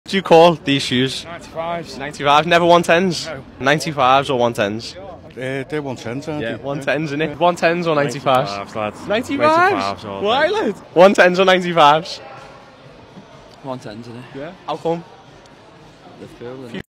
Do you call these shoes? 95s. 95, never 110s? No. 95s or 110s? They're 110s, aren't Yeah, they? 110s, isn't it? 110s or 95s? lads. 95s? Why, lad? 110s or 95s? 110s, isn't it? Yeah. How come? Liverpool, isn't it?